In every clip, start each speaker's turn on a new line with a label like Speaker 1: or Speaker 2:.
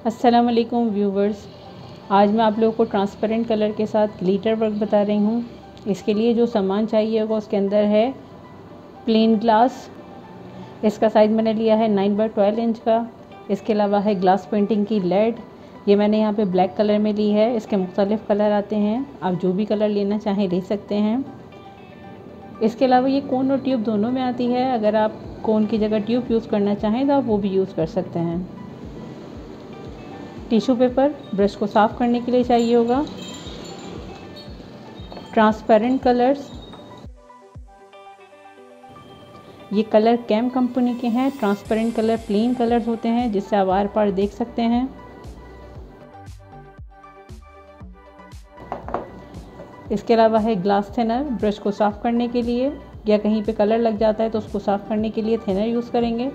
Speaker 1: अस्सलाम वालेकुम व्यूवर्स, आज मैं आप लोगों को ट्रांसपेरेंट कलर के साथ ग्लिटर वर्क बता रही हूँ। इसके लिए जो सामान चाहिए होगा उसके अंदर है प्लेन ग्लास। इसका साइज़ मैंने लिया है 9x12 इंच का। इसके अलावा है ग्लास पेंटिंग की लेड, ये मैंने यहाँ पे ब्लैक कलर में ली है। इसके मुख्तलिफ़ कलर आते हैं, आप जो भी कलर लेना चाहें ले सकते हैं। इसके अलावा ये कोन और ट्यूब दोनों में आती है। अगर आप कोन की जगह ट्यूब यूज़ करना चाहें तो आप वो भी यूज़ कर सकते हैं। टिश्यू पेपर ब्रश को साफ़ करने के लिए चाहिए होगा। ट्रांसपेरेंट कलर्स, ये कलर कैम कंपनी के हैं। ट्रांसपेरेंट कलर प्लेन कलर्स होते हैं जिससे आप आर पार देख सकते हैं। इसके अलावा है ग्लास थिनर, ब्रश को साफ़ करने के लिए या कहीं पे कलर लग जाता है तो उसको साफ़ करने के लिए थिनर यूज़ करेंगे।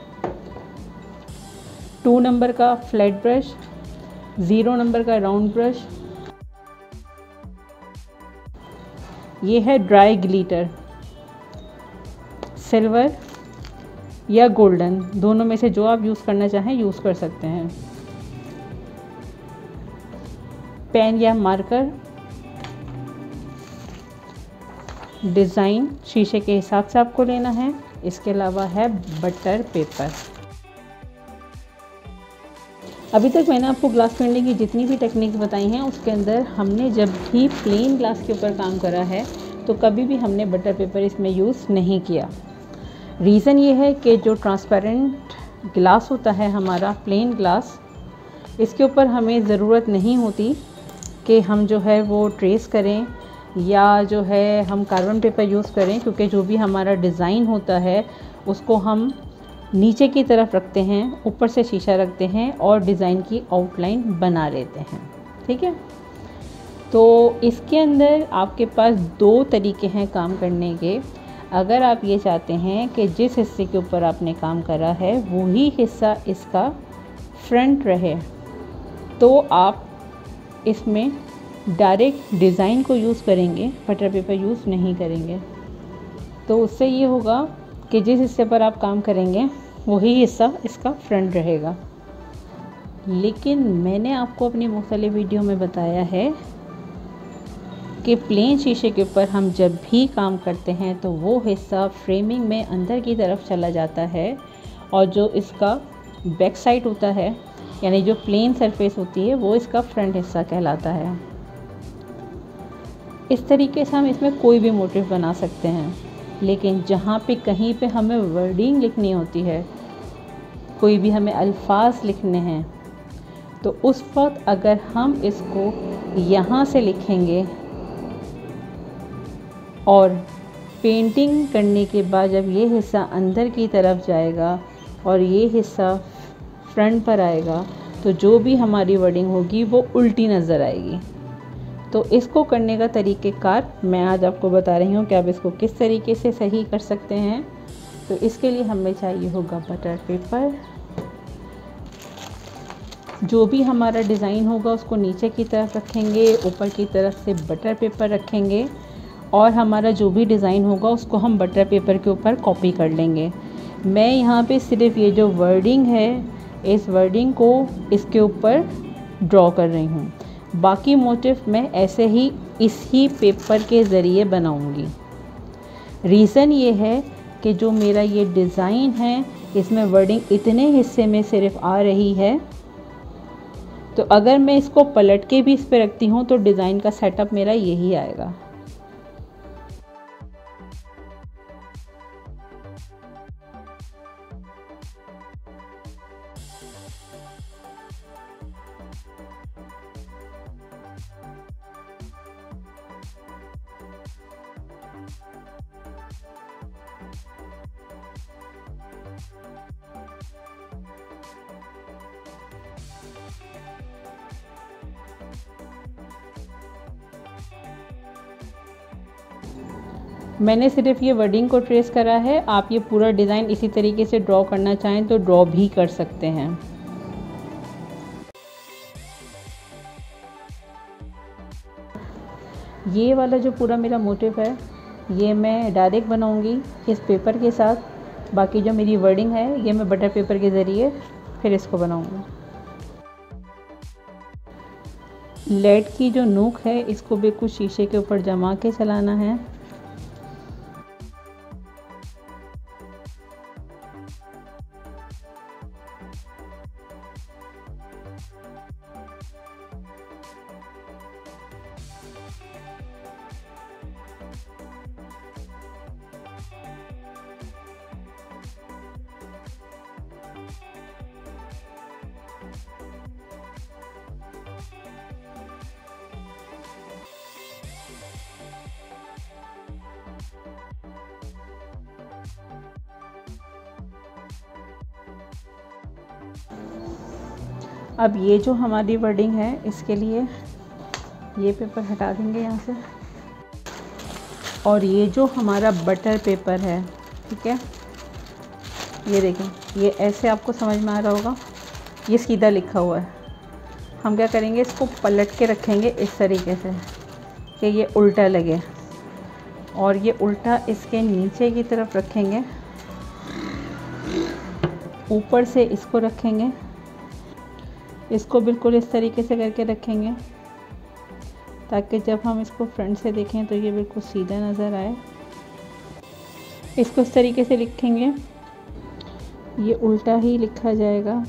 Speaker 1: 2 नंबर का फ्लैट ब्रश, 0 नंबर का राउंड ब्रश। ये है ड्राई ग्लिटर, सिल्वर या गोल्डन, दोनों में से जो आप यूज़ करना चाहें यूज़ कर सकते हैं। पेन या मार्कर, डिज़ाइन शीशे के हिसाब से आपको लेना है। इसके अलावा है बटर पेपर। अभी तक मैंने आपको ग्लास पेंटिंग की जितनी भी टेक्निक्स बताई हैं उसके अंदर हमने जब भी प्लेन ग्लास के ऊपर काम करा है तो कभी भी हमने बटर पेपर इसमें यूज़ नहीं किया। रीज़न ये है कि जो ट्रांसपेरेंट ग्लास होता है हमारा प्लेन ग्लास, इसके ऊपर हमें ज़रूरत नहीं होती कि हम जो है वो ट्रेस करें या जो है हम कार्बन पेपर यूज़ करें, क्योंकि जो भी हमारा डिज़ाइन होता है उसको हम नीचे की तरफ रखते हैं, ऊपर से शीशा रखते हैं और डिज़ाइन की आउटलाइन बना लेते हैं। ठीक है, तो इसके अंदर आपके पास 2 तरीके हैं काम करने के। अगर आप ये चाहते हैं कि जिस हिस्से के ऊपर आपने काम करा है वही हिस्सा इसका फ्रंट रहे तो आप इसमें डायरेक्ट डिज़ाइन को यूज़ करेंगे, बटर पेपर यूज़ नहीं करेंगे। तो उससे ये होगा कि जिस हिस्से पर आप काम करेंगे वही हिस्सा इसका फ्रंट रहेगा। लेकिन मैंने आपको अपनी मुख्तलिफ वीडियो में बताया है कि प्लेन शीशे के ऊपर हम जब भी काम करते हैं तो वो हिस्सा फ्रेमिंग में अंदर की तरफ चला जाता है और जो इसका बैक साइड होता है यानी जो प्लेन सरफेस होती है वो इसका फ्रंट हिस्सा कहलाता है। इस तरीके से हम इसमें कोई भी मोटिव बना सकते हैं, लेकिन जहाँ पे कहीं पे हमें वर्डिंग लिखनी होती है, कोई भी हमें अल्फाज लिखने हैं, तो उस वक्त अगर हम इसको यहाँ से लिखेंगे और पेंटिंग करने के बाद जब ये हिस्सा अंदर की तरफ जाएगा और ये हिस्सा फ्रंट पर आएगा तो जो भी हमारी वर्डिंग होगी वो उल्टी नज़र आएगी। तो इसको करने का तरीक़ेकार मैं आज आपको बता रही हूँ कि आप इसको किस तरीके से सही कर सकते हैं। तो इसके लिए हमें चाहिए होगा बटर पेपर। जो भी हमारा डिज़ाइन होगा उसको नीचे की तरफ रखेंगे, ऊपर की तरफ से बटर पेपर रखेंगे और हमारा जो भी डिज़ाइन होगा उसको हम बटर पेपर के ऊपर कॉपी कर लेंगे। मैं यहाँ पे सिर्फ ये जो वर्डिंग है इस वर्डिंग को इसके ऊपर ड्रॉ कर रही हूँ, बाकी मोटिव मैं ऐसे ही इसी पेपर के ज़रिए बनाऊंगी। रीज़न ये है कि जो मेरा ये डिज़ाइन है इसमें वर्डिंग इतने हिस्से में सिर्फ आ रही है, तो अगर मैं इसको पलट के भी इस पे रखती हूँ तो डिज़ाइन का सेटअप मेरा यही आएगा। मैंने सिर्फ ये वर्डिंग को ट्रेस करा है, आप ये पूरा डिज़ाइन इसी तरीके से ड्रॉ करना चाहें तो ड्रॉ भी कर सकते हैं। ये वाला जो पूरा मेरा मोटिव है ये मैं डायरेक्ट बनाऊंगी इस पेपर के साथ। बाकी जो मेरी वर्डिंग है ये मैं बटर पेपर के ज़रिए फिर इसको बनाऊंगी। लेड की जो नोक है इसको बिल्कुल शीशे के ऊपर जमा के चलाना है। अब ये जो हमारी वर्डिंग है इसके लिए ये पेपर हटा देंगे यहाँ से, और ये जो हमारा बटर पेपर है, ठीक है, ये देखें, ये ऐसे आपको समझ में आ रहा होगा, ये सीधा लिखा हुआ है। हम क्या करेंगे, इसको पलट के रखेंगे इस तरीके से कि ये उल्टा लगे, और ये उल्टा इसके नीचे की तरफ रखेंगे, ऊपर से इसको रखेंगे, इसको बिल्कुल इस तरीके से करके रखेंगे ताकि जब हम इसको फ्रंट से देखें तो ये बिल्कुल सीधा नज़र आए। इसको इस तरीके से लिखेंगे, ये उल्टा ही लिखा जाएगा।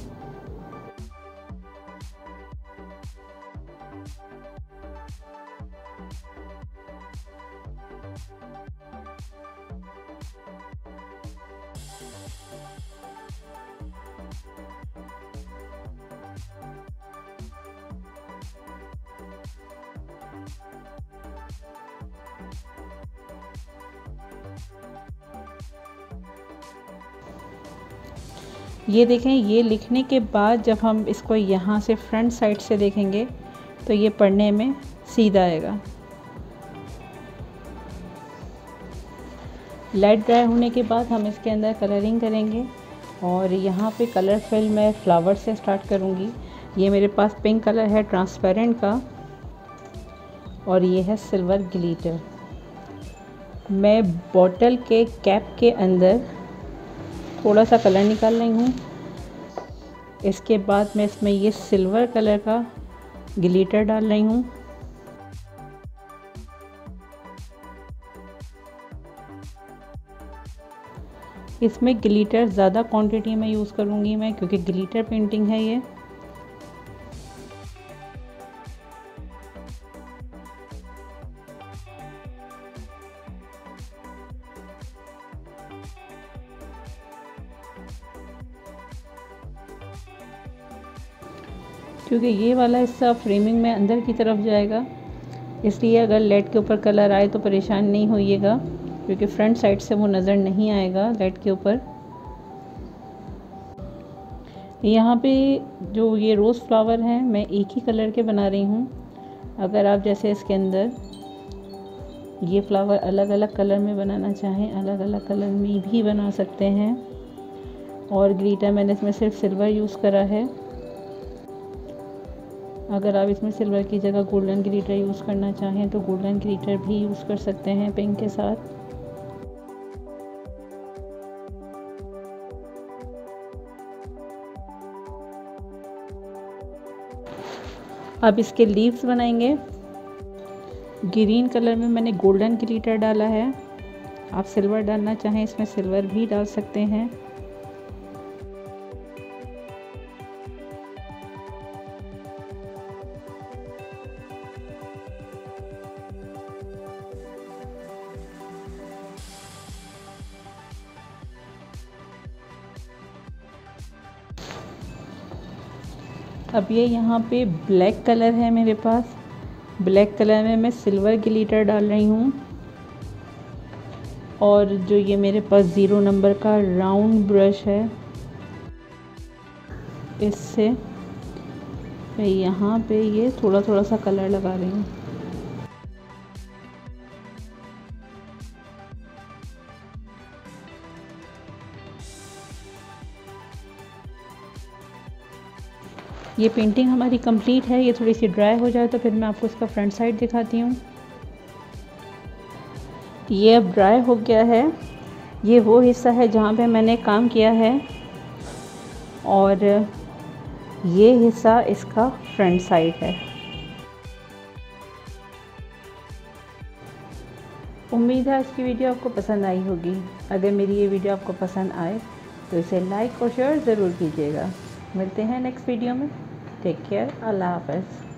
Speaker 1: ये देखें, ये लिखने के बाद जब हम इसको यहाँ से फ्रंट साइड से देखेंगे तो ये पढ़ने में सीधा आएगा। लाइट ड्राई होने के बाद हम इसके अंदर कलरिंग करेंगे, और यहाँ पे कलर फिल मैं फ्लावर से स्टार्ट करूँगी। ये मेरे पास पिंक कलर है ट्रांसपेरेंट का, और ये है सिल्वर ग्लिटर। मैं बॉटल के कैप के अंदर थोड़ा सा कलर निकाल रही हूँ। इसके बाद मैं इसमें ये सिल्वर कलर का ग्लिटर डाल रही हूँ। इसमें ग्लिटर ज़्यादा क्वांटिटी में यूज़ करूँगी मैं, क्योंकि ग्लिटर पेंटिंग है ये। क्योंकि ये वाला हिस्सा फ्रेमिंग में अंदर की तरफ जाएगा, इसलिए अगर लेड के ऊपर कलर आए तो परेशान नहीं होइएगा, क्योंकि फ्रंट साइड से वो नज़र नहीं आएगा लेड के ऊपर। यहाँ पे जो ये रोज़ फ्लावर है मैं एक ही कलर के बना रही हूँ। अगर आप जैसे इसके अंदर ये फ्लावर अलग अलग कलर में बनाना चाहें, अलग अलग कलर में भी बना सकते हैं। और ग्लिटर मैंने इसमें सिर्फ सिल्वर यूज़ करा है। अगर आप इसमें सिल्वर की जगह गोल्डन ग्लिटर यूज़ करना चाहें तो गोल्डन ग्लिटर भी यूज़ कर सकते हैं पिंक के साथ। अब इसके लीव्स बनाएंगे। ग्रीन कलर में मैंने गोल्डन ग्लिटर डाला है, आप सिल्वर डालना चाहें इसमें सिल्वर भी डाल सकते हैं। अब ये यहाँ पे ब्लैक कलर है मेरे पास, ब्लैक कलर में मैं सिल्वर ग्लिटर डाल रही हूँ। और जो ये मेरे पास 0 नंबर का राउंड ब्रश है, इससे मैं यहाँ पे ये थोड़ा थोड़ा सा कलर लगा रही हूँ। ये पेंटिंग हमारी कंप्लीट है। ये थोड़ी सी ड्राई हो जाए तो फिर मैं आपको इसका फ्रंट साइड दिखाती हूँ। ये अब ड्राई हो गया है। ये वो हिस्सा है जहाँ पे मैंने काम किया है, और ये हिस्सा इसका फ्रंट साइड है। उम्मीद है इसकी वीडियो आपको पसंद आई होगी। अगर मेरी ये वीडियो आपको पसंद आए तो इसे लाइक और शेयर ज़रूर कीजिएगा। मिलते हैं नेक्स्ट वीडियो में। Take care. अल्लाह हाफ़िज़।